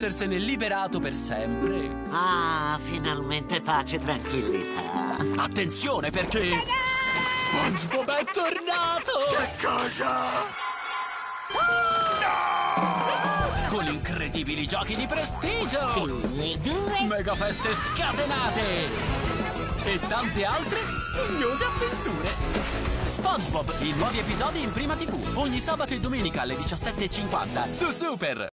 essersene liberato per sempre. Ah, finalmente pace e tranquillità. Attenzione perché... SpongeBob è tornato! Che cosa? Con incredibili giochi di prestigio! 1, 2... Mega feste scatenate! E tante altre spignose avventure! SpongeBob, i nuovi episodi in Prima TV, ogni sabato e domenica alle 17:50 su Super!